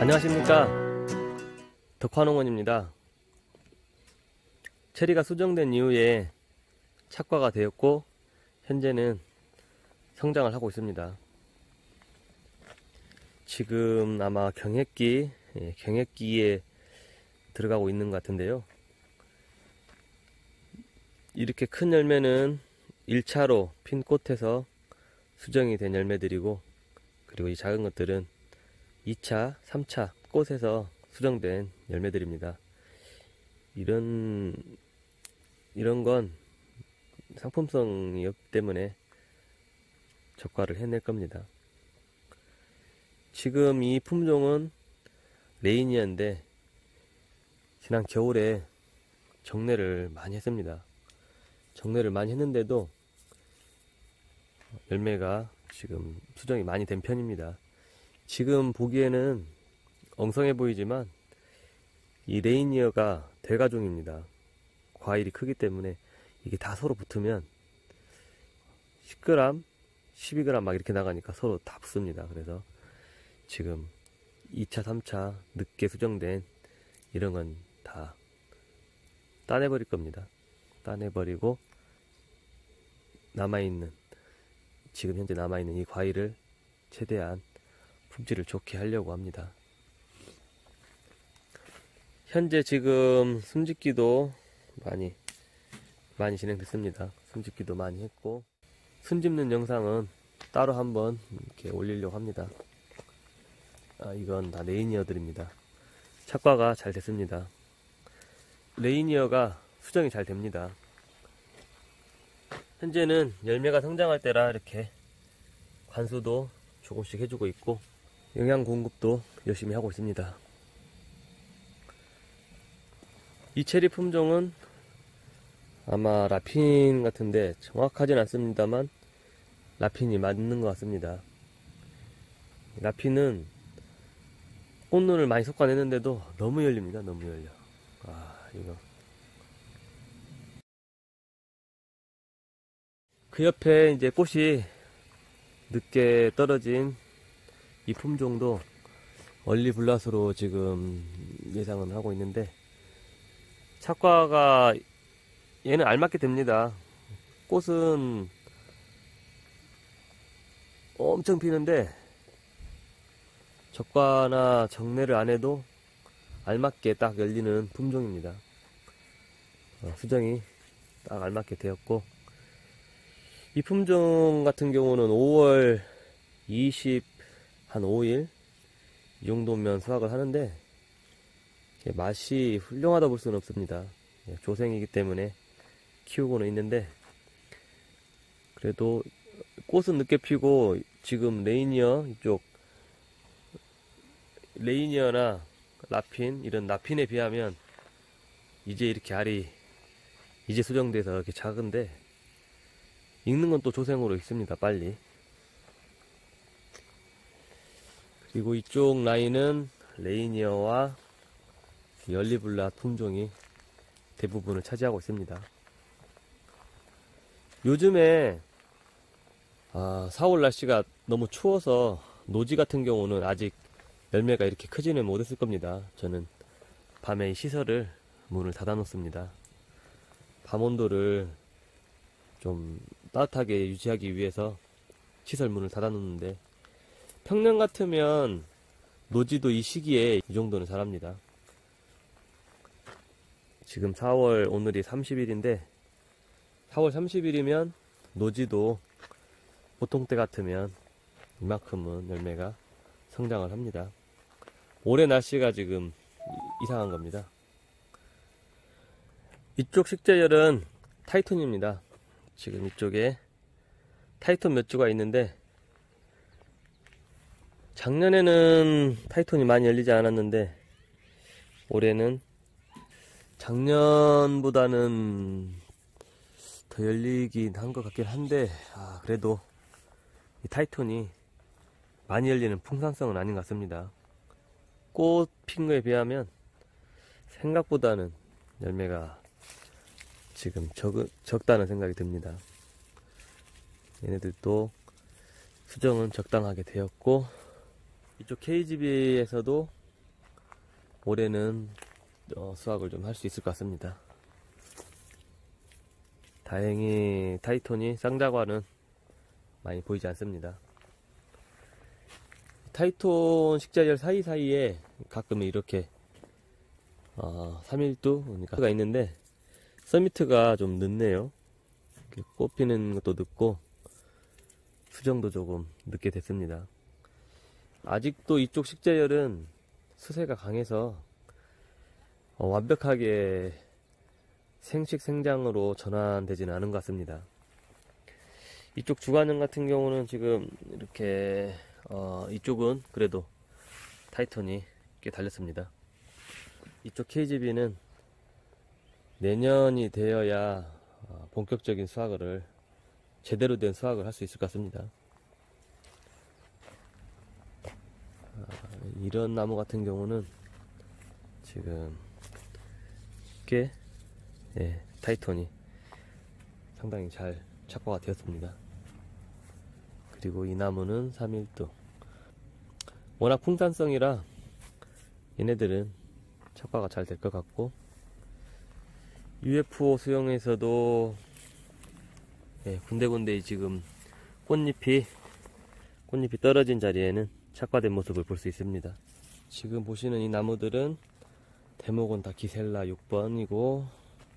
안녕하십니까, 덕화농원입니다. 체리가 수정된 이후에 착과가 되었고 현재는 성장을 하고 있습니다. 지금 아마 경획기에 들어가고 있는 것 같은데요. 이렇게 큰 열매는 1차로 핀 꽃에서 수정이 된 열매들이고, 그리고 이 작은 것들은 2차, 3차 꽃에서 수정된 열매들입니다. 이런 건 상품성이 없기 때문에 적과를 해낼 겁니다. 지금 이 품종은 레이니어인데 지난 겨울에 정례를 많이 했습니다. 정례를 많이 했는데도 열매가 지금 수정이 많이 된 편입니다. 지금 보기에는 엉성해 보이지만 이 레이니어가 대가종입니다. 과일이 크기 때문에 이게 다 서로 붙으면 10g, 12g 막 이렇게 나가니까 서로 다 붙습니다. 그래서 지금 2차, 3차 늦게 수정된 이런 건 다 따내버릴 겁니다. 따내버리고 지금 현재 남아있는 이 과일을 최대한 품질을 좋게 하려고 합니다. 현재 지금 숨짓기도 많이 진행됐습니다. 숨짓기도 많이 했고, 숨짓는 영상은 따로 한번 이렇게 올리려고 합니다. 이건 다 레이니어들입니다. 착과가 잘 됐습니다. 레이니어가 수정이 잘 됩니다. 현재는 열매가 성장할 때라 이렇게 관수도 조금씩 해주고 있고, 영양 공급도 열심히 하고 있습니다. 이 체리 품종은 아마 라핀 같은데 정확하진 않습니다만 라핀이 맞는 것 같습니다. 라핀은 꽃눈을 많이 솎아내는데도 너무 열립니다. 너무 열려. 이거. 그 옆에 이제 꽃이 늦게 떨어진 이 품종도 얼리블라스로 지금 예상은 하고 있는데, 착과가 얘는 알맞게 됩니다. 꽃은 엄청 피는데 적과나 정례를 안 해도 알맞게 딱 열리는 품종입니다. 수정이 딱 알맞게 되었고, 이 품종 같은 경우는 5월 25일 이 정도면 수확을 하는데 맛이 훌륭하다 볼 수는 없습니다. 조생이기 때문에 키우고는 있는데, 그래도 꽃은 늦게 피고 지금 레이니어나 라핀, 이런 라핀에 비하면 이제 이렇게 알이 이제 수정돼서 이렇게 작은데, 익는 건 또 조생으로 익습니다. 빨리. 그리고 이쪽 라인은 레이니어와 열리블라 품종이 대부분을 차지하고 있습니다. 요즘에 4월 날씨가 너무 추워서 노지 같은 경우는 아직 열매가 이렇게 크지는 못했을 겁니다. 저는 밤에 시설을 문을 닫아 놓습니다. 밤 온도를 좀 따뜻하게 유지하기 위해서 시설 문을 닫아 놓는데, 평년 같으면 노지도 이 시기에 이 정도는 자랍니다. 지금 4월, 오늘이 30일인데 4월 30일이면 노지도 보통 때 같으면 이만큼은 열매가 성장을 합니다. 올해 날씨가 지금 이상한 겁니다. 이쪽 식재열은 타이톤입니다. 지금 이쪽에 타이톤 몇 주가 있는데, 작년에는 타이톤이 많이 열리지 않았는데 올해는 작년보다는 더 열리긴 한 것 같긴 한데, 그래도 이 타이톤이 많이 열리는 풍산성은 아닌 것 같습니다. 꽃 핀 거에 비하면 생각보다는 열매가 지금 적다는 생각이 듭니다. 얘네들도 수정은 적당하게 되었고, 이쪽 KGB에서도 올해는 수확을 좀 할 수 있을 것 같습니다. 다행히 타이톤이 쌍자과는 많이 보이지 않습니다. 타이톤 식자열 사이사이에 가끔 이렇게 3일두가 있는데 서미트가 좀 늦네요. 꽃 피는 것도 늦고 수정도 조금 늦게 됐습니다. 아직도 이쪽 식자열은 수세가 강해서 완벽하게 생식 생장으로 전환되지는 않은 것 같습니다. 이쪽 주관형 같은 경우는 지금 이렇게 이쪽은 그래도 타이톤이 꽤 달렸습니다. 이쪽 KGB는 내년이 되어야 본격적인 수확을 제대로 된 수확을 할 수 있을 것 같습니다. 이런 나무 같은 경우는 지금 꽤 타이톤이 상당히 잘 착과가 되었습니다. 그리고 이 나무는 3일두. 워낙 풍산성이라 얘네들은 착과가 잘 될 것 같고, UFO 수영에서도 군데군데 지금 꽃잎이 떨어진 자리에는 착과된 모습을 볼 수 있습니다. 지금 보시는 이 나무들은 대목은 다 기셀라 6번이고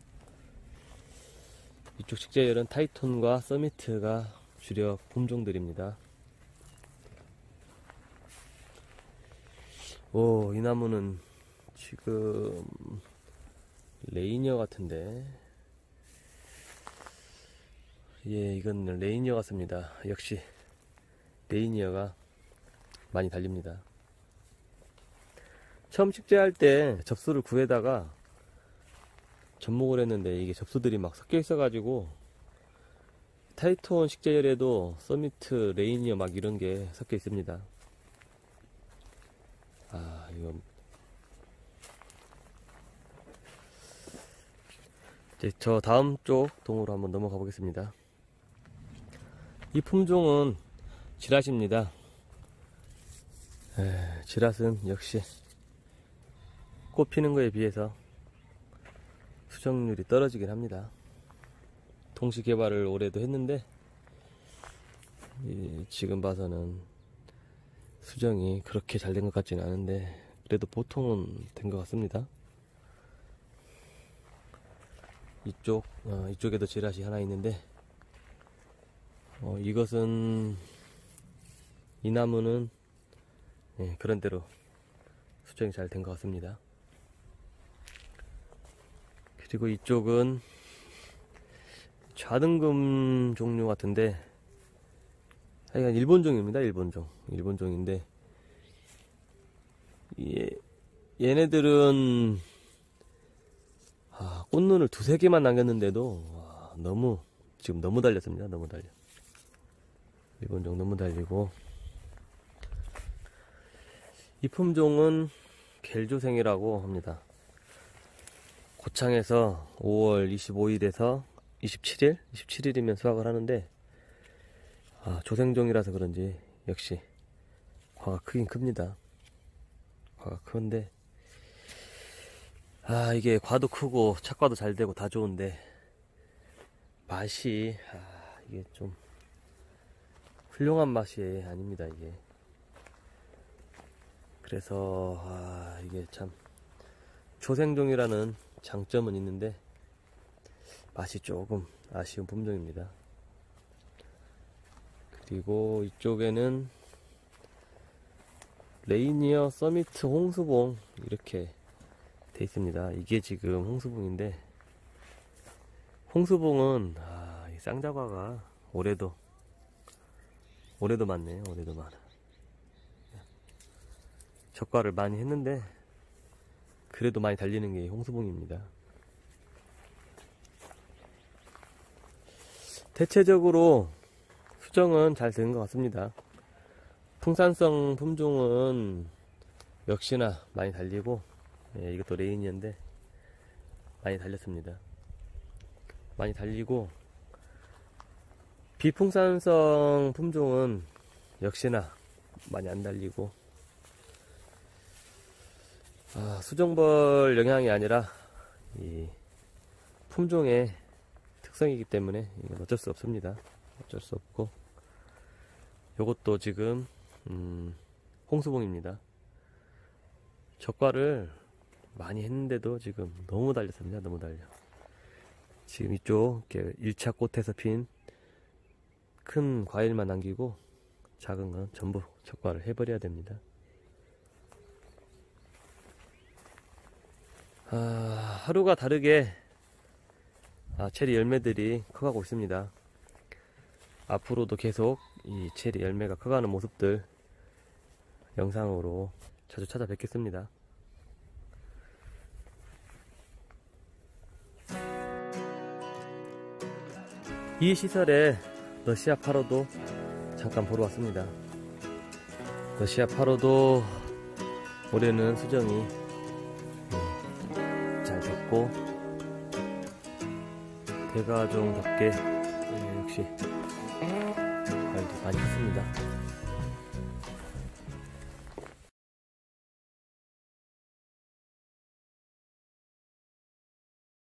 이쪽 식재열은 타이톤과 서미트가 주력 품종들입니다. 이 나무는 지금 레이니어 같은데, 이건 레이니어 같습니다. 역시 레이니어가 많이 달립니다. 처음 식재할 때 접수를 구해다가 접목을 했는데 이게 접수들이 막 섞여 있어 가지고 타이톤 식재열에도 서미트, 레이니어 막 이런 게 섞여 있습니다. 이거 이제 저 다음 쪽 동으로 한번 넘어가 보겠습니다. 이 품종은 지랏입니다. 지랏은 역시 꽃 피는 거에 비해서 수정률이 떨어지긴 합니다. 동시 개발을 올해도 했는데 지금 봐서는 수정이 그렇게 잘 된 것 같지는 않은데 그래도 보통은 된 것 같습니다. 이쪽에도 지랏이 하나 있는데 이것은 이 나무는 그런대로 수정이 잘 된 것 같습니다. 그리고 이쪽은 좌등금 종류 같은데 하여간 일본종입니다. 일본종인데 얘네들은 꽃눈을 2-3개만 남겼는데도 지금 너무 달렸습니다. 너무 달려. 일본종 너무 달리고, 이 품종은 겔조생이라고 합니다. 고창에서 5월 25일에서 27일이면 수확을 하는데 조생종이라서 그런지 역시 과가 크긴 큽니다. 과가 큰데 이게 과도 크고 착과도 잘 되고 다 좋은데 맛이 이게 좀 훌륭한 맛이 아닙니다. 이게 그래서 이게 참 조생종이라는 장점은 있는데 맛이 조금 아쉬운 품종입니다. 그리고 이쪽에는 레이니어, 서미트, 홍수봉 이렇게 돼 있습니다. 이게 지금 홍수봉인데, 홍수봉은 이 쌍자과가 올해도 많네요. 올해도 많아. 적과를 많이 했는데 그래도 많이 달리는 게 홍수봉입니다. 대체적으로 수정은 잘 되는 것 같습니다. 풍산성 품종은 역시나 많이 달리고, 이것도 레이니어인데 많이 달렸습니다. 많이 달리고, 비풍산성 품종은 역시나 많이 안 달리고, 수종벌 영향이 아니라 이 품종의 특성이기 때문에 이건 어쩔 수 없습니다. 어쩔 수 없고, 요것도 지금 홍수봉입니다. 젓과를 많이 했는데도 지금 너무 달렸습니다. 너무 달려. 지금 이쪽 1차 꽃에서 핀 큰 과일만 남기고 작은 건 전부 젓과를 해버려야 됩니다. 하루가 다르게 체리 열매들이 커가고 있습니다. 앞으로도 계속 이 체리 열매가 커가는 모습들 영상으로 자주 찾아뵙겠습니다. 이 시설에 러시아 파로도 잠깐 보러 왔습니다. 러시아 파로도 올해는 수정이 잘 됐고, 대가종답게 역시 과일도 많이 컸습니다.